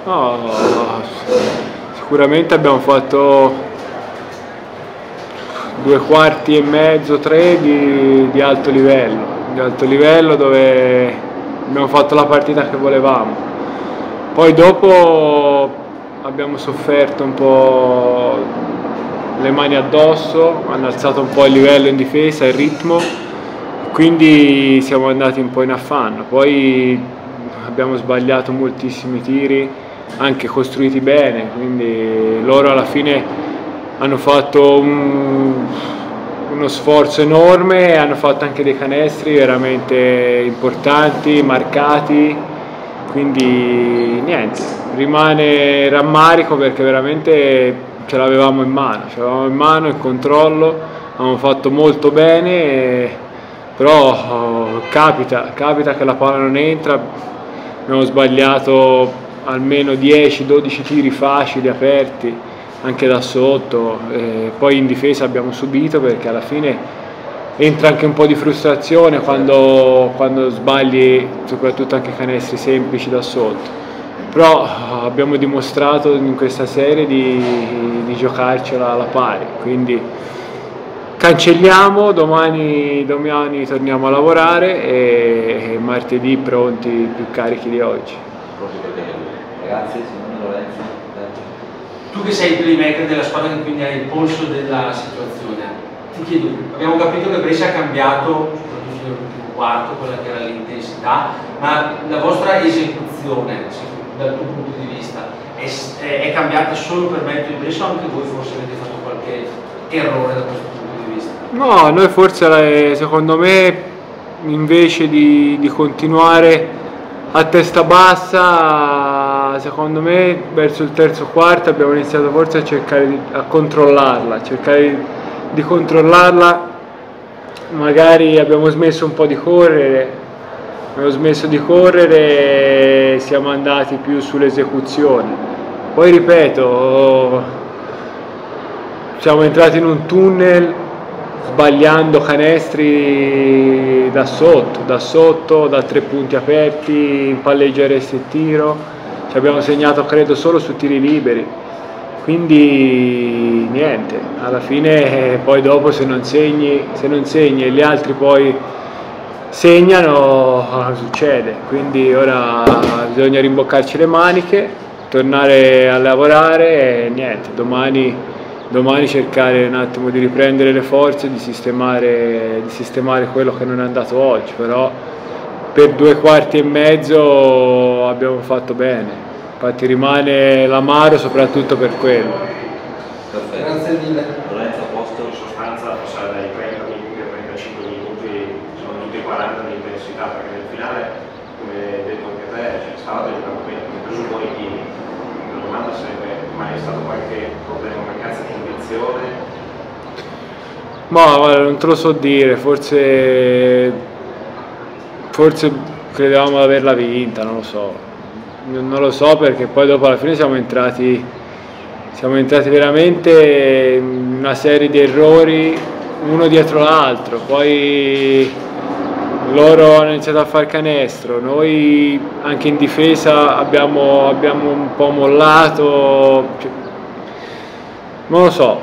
No, sicuramente abbiamo fatto 2 quarti e mezzo, 3 di alto livello dove abbiamo fatto la partita che volevamo. Poi dopo abbiamo sofferto un po' le mani addosso, hanno alzato un po' il livello in difesa, il ritmo, quindi siamo andati un po' in affanno. Poi abbiamo sbagliato moltissimi tiri, anche costruiti bene, quindi loro alla fine hanno fatto uno sforzo enorme e hanno fatto anche dei canestri veramente importanti, marcati, quindi niente, rimane rammarico perché veramente ce l'avevamo in mano, il controllo, abbiamo fatto molto bene, però capita che la palla non entra, abbiamo sbagliato almeno 10-12 tiri facili, aperti, anche da sotto, poi in difesa abbiamo subito perché alla fine entra anche un po' di frustrazione quando sbagli, soprattutto anche canestri semplici da sotto. Però abbiamo dimostrato in questa serie di giocarcela alla pari, quindi cancelliamo, domani torniamo a lavorare e martedì pronti, più carichi di oggi. Grazie, signor Lorenzo. Tu che sei il playmaker della squadra che quindi hai il polso della situazione, ti chiedo, abbiamo capito che Brescia ha cambiato, soprattutto nell'ultimo quarto, quella che era l'intensità, ma la vostra esecuzione dal tuo punto di vista è cambiata solo per merito di Brescia o anche voi forse avete fatto qualche errore da questo punto di vista? No, noi forse secondo me invece di continuare a testa bassa, secondo me verso il terzo quarto abbiamo iniziato forse a cercare di controllarla, magari abbiamo smesso un po' di correre, e siamo andati più sull'esecuzione. Poi ripeto, siamo entrati in un tunnel sbagliando canestri da sotto, da 3 punti aperti, in palleggio arresto e tiro, ci abbiamo segnato credo solo su tiri liberi, quindi niente, alla fine poi dopo se non segni e gli altri poi segnano succede, quindi ora bisogna rimboccarci le maniche, tornare a lavorare e niente, domani cercare un attimo di riprendere le forze, di sistemare quello che non è andato oggi, però per 2 quarti e mezzo abbiamo fatto bene, infatti rimane l'amaro soprattutto per quello. Perfetto. Grazie mille. Lorenzo, a posto? In sostanza passare dai 30 minuti a 35 minuti sono tutti 40 di intensità, perché nel finale, come hai detto anche te, stavate giocando bene, come preso buoni tiri. La domanda sarebbe: mai è stato qualche problema, mancanza di convinzione? Ma guarda, non te lo so dire, forse credevamo di averla vinta, non lo so perché poi dopo alla fine siamo entrati veramente in una serie di errori uno dietro l'altro, poi loro hanno iniziato a fare canestro, noi anche in difesa abbiamo un po' mollato, non lo so,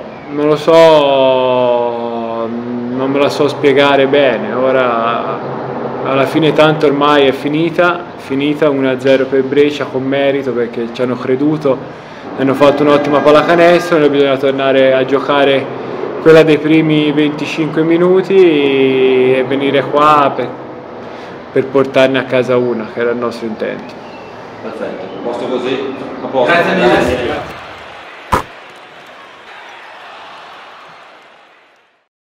non me la so spiegare bene, ora alla fine tanto ormai è finita 1-0 per Brescia con merito perché ci hanno creduto, hanno fatto un'ottima pallacanestro, noi bisogna tornare a giocare quella dei primi 25 minuti e venire qua per portarne a casa una, che era il nostro intento. Perfetto, a posto così? A posto. Grazie mille.